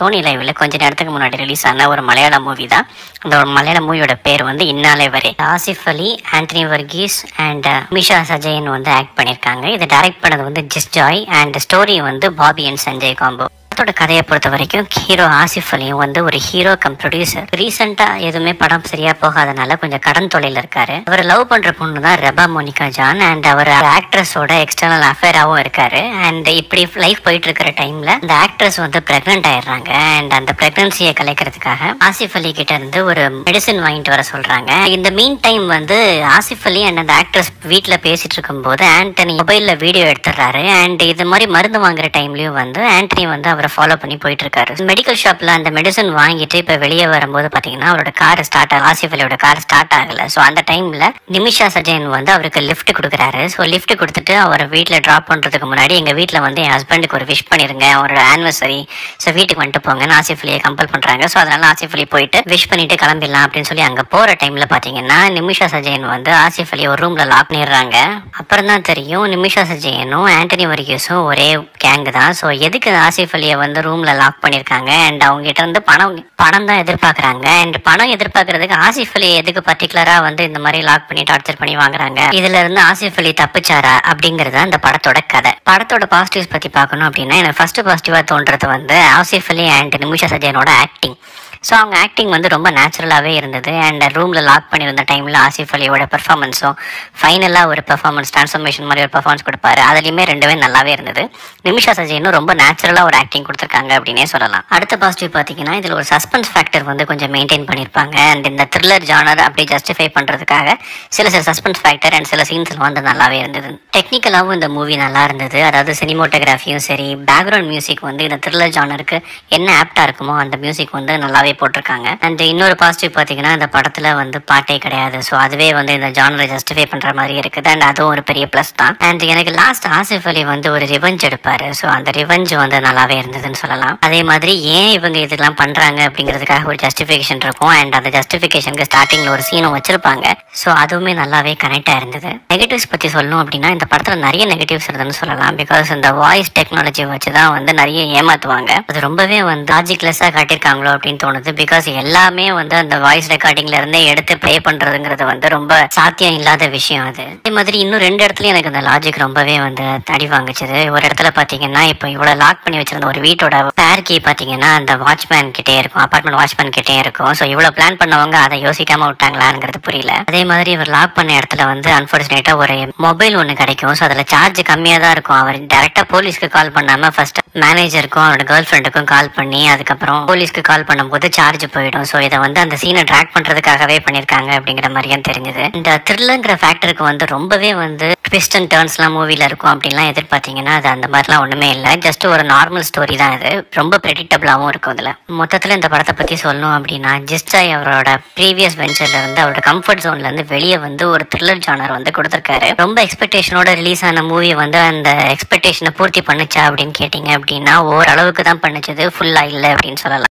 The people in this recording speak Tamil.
சோனி லைவ்ல கொஞ்ச நேரத்துக்கு முன்னாடி ரிலீஸ் ஆன ஒரு மலையாள மூவி தான். அந்த ஒரு மலையாள மூவியோட பேர் வந்து இன்னாலே வரே. ஆசிஃப் அலி, ஆண்டனி வர்கீஸ் அண்ட் மிஷா சஜயன் வந்து ஆக்ட் பண்ணியிருக்காங்க. இதை டைரக்ட் பண்ணது வந்து ஜிஸ் ஜாய் அண்ட் ஸ்டோரி வந்து பாபி அண்ட் சஞ்சய் காம்போ. படத்தோட கதையை பொறுத்த வரைக்கும் ஹீரோ ஆசிஃப் அலியும் வந்து ஒரு ஹீரோ கம் ப்ரொடியூசர். ரீசெண்டா எதுவுமே படம் சரியா போகாதனால கொஞ்சம் கடன் தொழில இருக்காரு. அவர் லவ் பண்ற பொண்ணு தான் ரெபா மோனிகா ஜான் அண்ட் அவர் ஆக்ட்ரஸோட எக்ஸ்டர்னல் அஃபேராவும் இருக்காரு. அண்ட் இப்படி லைஃப் போயிட்டு இருக்கிற டைம்ல அந்த ஆக்ட்ரஸ் வந்து பிரெக்னென்ட் ஆயிடுறாங்க. அண்ட் அந்த பிரெக்னன்சியை கலைக்கிறதுக்காக ஆசிஃப் அலி கிட்ட இருந்து ஒரு மெடிசன் வாங்கிட்டு வர சொல்றாங்க. இந்த மீன் டைம் வந்து ஆசிஃப் அலி அண்ட் அந்த ஆக்ட்ரஸ் வீட்டுல பேசிட்டு இருக்கும் போது ஆண்டனி மொபைல்ல வீடியோ எடுத்துறாரு. அண்ட் இது மாதிரி மருந்து வாங்குற டைம்லயும் வந்து ஆண்டனி வந்து அவரை ஃபாலோ பண்ணி போயிட்டு இருக்காரு. மெடிக்கல் ஷாப்ல அந்த மெடிசன் வாங்கிட்டு இப்ப வெளியே வரும்போது பாத்தீங்கன்னா அவரோட கார் ஸ்டார்ட் ஆகல. ஆசிஃப் அலியோட கார் ஸ்டார்ட் ஆகல. சோ அந்த டைம்ல நிமிஷா சஜயன் வந்து அவருக்கு லிஃப்ட் கொடுக்குறாரு. ஸோ லிஃப்ட் கொடுத்துட்டு அவரை வீட்டுல டிராப் பண்றதுக்கு முன்னாடி எங்க வீட்டுல வந்து என் ஹஸ்பண்டுக்கு ஒரு விஷ் பண்ணிருங்க, அவரோட ஆனிவர்சரி, ஸோ வீட்டுக்கு வந்துட்டு போங்கன்னு ஆசிஃப் அலியை கம்பல் பண்றாங்க. ஸோ அதனால ஆசிஃப் அலி போயிட்டு விஷ் பண்ணிட்டு கிளம்பிடலாம் அப்படின்னு சொல்லி அங்க போற டைம்ல பாத்தீங்கன்னா நிமிஷா சஜயன் வந்து ஆசிஃப் அலி ஒரு ரூம்ல லாக் பண்ணிடுறாங்க. அப்புறம் தான் தெரியும் நிமிஷா சஜயனும் ஆண்டனி வர்கீஸும் ஒரே கேங் தான். ஸோ எதுக்கு ஆசிஃப் அலியை வந்து ரூம்ல லாக் பண்ணிருக்காங்க அண்ட் அவங்க கிட்ட இருந்து பணம் தான் எதிர்பார்க்கறாங்க. அண்ட் பணம் எதிர்பார்க்கறதுக்கு ஆசிஃப் அலி எதுக்கு பர்டிகுலரா வந்து இந்த மாதிரி லாக் பண்ணி டார்ச்சர் பண்ணி வாங்குறாங்க, இதுல இருந்து ஆசிஃப் அலி தப்பிச்சாரா அப்படிங்கறது அந்த படத்தோட கதை. படத்தோட பாசிட்டிவ்ஸ் பத்தி பார்க்கணும் அப்படின்னா எனக்கு ஃபர்ஸ்ட் பாசிட்டிவா தோன்றது வந்து ஆசிஃப் அலி அண்ட் நிமிஷா சஜயனோட ஆக்டிங். ஸோ அவங்க ஆக்டிங் வந்து ரொம்ப நேச்சுரலாகவே இருந்தது. அண்ட் ரூமில் லாக் பண்ணியிருந்த டைமில் ஆசிஃப் அலியோட பெர்ஃபார்மன்ஸும் ஃபைனலாக ஒரு பெர்ஃபார்மன்ஸ் ட்ரான்ஸ்ஃபர்மேஷன் மாதிரி ஒரு பெர்ஃபார்மன்ஸ் கொடுப்பாரு. அதுலேயுமே ரெண்டுமே நல்லாவே இருந்தது. நிமிஷா சஜயனும் ரொம்ப நேச்சுரலாக ஒரு ஆக்டிங் கொடுத்துருக்காங்க அப்படின்னே சொல்லலாம். அடுத்த பாசிட்டிவ் பார்த்தீங்கன்னா இதில் ஒரு சஸ்பென்ஸ் ஃபேக்டர் வந்து கொஞ்சம் மெயின்டைன் பண்ணியிருப்பாங்க. அண்ட் இந்த த்ரில்லர் ஜானர் அப்படி ஜஸ்டிஃபை பண்ணுறதுக்காக சில சஸ்பென்ஸ் ஃபேக்டர் அண்ட் சில சீன்ஸ் வந்து நல்லாவே இருந்தது. டெக்னிக்கலாகவும் இந்த மூவி நல்லா இருந்தது. அதாவது சினிமோட்டோகிராஃபியும் சரி, பேக்ரவுண்ட் மியூசிக் வந்து இந்த த்ரில்லர் ஜானருக்கு என்ன ஆப்டா இருக்குமோ அந்த மியூசிக் வந்து நல்லாவே போட்டிருக்காங்க. அண்ட் இன்னொரு பாசிட்டிவ் பாத்தீங்கன்னா இந்த படத்துல வந்து பாட்டே கிடையாது. ஸோ அதுவே வந்து இந்த ஜானரை ஜஸ்டிஃபை பண்ற மாதிரி இருக்குது. அண்ட் அதுவும் ஒரு பெரிய பிளஸ் தான். அண்ட் எனக்கு லாஸ்ட் ஆசிஃப் அலி வந்து ஒரு ரிவெஞ்ச் எடுப்பாரு. ஸோ அந்த ரிவெஞ்ச் வந்து நல்லாவே இருந்ததுன்னு சொல்லலாம். அதே மாதிரி ஏன் இவங்க இதெல்லாம் பண்றாங்க அப்படிங்கிறதுக்காக ஒரு ஜஸ்டிஃபிகேஷன் இருக்கும். அண்ட் அந்த ஜஸ்டிஃபிகேஷனுக்கு ஸ்டார்டிங்ல ஒரு சீனும் வச்சிருப்பாங்க. ஸோ அதுவுமே நல்லாவே கனெக்டா இருந்தது. நெகட்டிவ்ஸ் பத்தி சொல்லணும் அப்படின்னா இந்த படத்துல நிறைய நெகட்டிவ்ஸ் இருந்ததுன்னு சொல்லலாம். பிகாஸ் இந்த வாய்ஸ் டெக்னாலஜி வச்சுதான் வந்து நிறைய ஏமாத்துவாங்க. அது ரொம்பவே வந்து லாஜிக்லெஸ்ஸா காட்டியிருக்காங்களோ அப்படின்னு தோணுது. பிகாஸ் எல்லாமே வந்து அந்த வாய்ஸ் ரெக்கார்டிங்ல இருந்தே எடுத்து ப்ளே பண்றதுங்கிறது வந்து ரொம்ப சாத்தியம் இல்லாத விஷயம். அது அதே மாதிரி இன்னும் ரெண்டு இடத்துல எனக்கு அந்த லாஜிக் ரொம்பவே வந்து அடி வாங்குச்சுது. ஒரு இடத்துல பாத்தீங்கன்னா இப்போ இவ்வளவு லாக் பண்ணி வச்சிருந்த ஒரு வீட்டோட பேர் கீ பாத்தீங்கன்னா அந்த வாட்ச்மேன் கிட்டே இருக்கும், அபார்ட்மெண்ட் வாட்ச்மேன் கிட்டே இருக்கும். ஸோ இவ்வளவு பிளான் பண்ணவங்க அதை யோசிக்காம விட்டாங்களாங்கிறது புரியல. அதே மாதிரி இவர் லாக் பண்ண இடத்துல வந்து அன்பார்ச்சுனேட்டா ஒரு மொபைல் ஒன்று கிடைக்கும். ஸோ அதுல சார்ஜ் கம்மியா தான் இருக்கும். அவர் டைரக்டா போலீஸ்க்கு கால் பண்ணாம ஃபர்ஸ்ட் மேனேஜருக்கும் அவரோட கேர்ள் ஃப்ரெண்டுக்கும் கால் பண்ணி அதுக்கப்புறம் போலீஸ்க்கு கால் பண்ணும்போது சார்ஜ் போயிடும். ஸோ இதை வந்து அந்த சீனை ட்ராக் பண்றதுக்காகவே பண்ணிருக்காங்க அப்படிங்கிற மாதிரியும் தெரிஞ்சது. இந்த த்ரில்லங்கிற ஃபேக்டருக்கு வந்து ரொம்பவே வந்து ட்விஸ்ட் அண்ட் டர்ன்ஸ்லாம் மூவில இருக்கும் அப்படின்லாம் எதிர்பார்த்தீங்கன்னா அது அந்த மாதிரிலாம் ஒண்ணுமே இல்லை. ஜஸ்ட் ஒரு நார்மல் ஸ்டோரி தான். இது ரொம்ப ப்ரெடிக்டபிளாகவும் இருக்கும். இதுல மொத்தத்தில் இந்த படத்தை பத்தி சொல்லணும் அப்படின்னா ஜிஸ் ஜாய் அவரோட ப்ரீவியஸ் வெஞ்சர்ல இருந்து அவரோட கம்ஃபர்ட் ஜோன்ல இருந்து வெளியே வந்து ஒரு த்ரில்லர் ஜானர் வந்து கொடுத்திருக்காரு. ரொம்ப எக்ஸ்பெக்டேஷனோட ரிலீஸ் ஆன மூவி வந்து அந்த எக்ஸ்பெக்டேஷனை பூர்த்தி பண்ணுச்சா அப்படின்னு கேட்டீங்க அப்படின்னா ஓரளவுக்கு தான் பண்ணுச்சது, ஃபுல்லா இல்லை அப்படின்னு சொல்லலாம்.